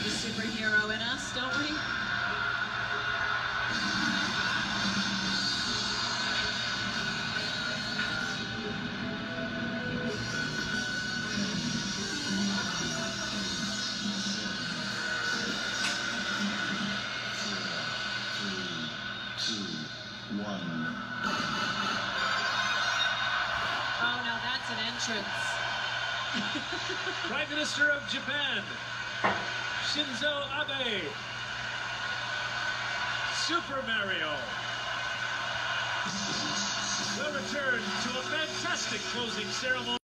the superhero in us, don't we? Oh, no, that's an entrance. Prime Minister of Japan, Shinzo Abe. Super Mario will return to a fantastic closing ceremony.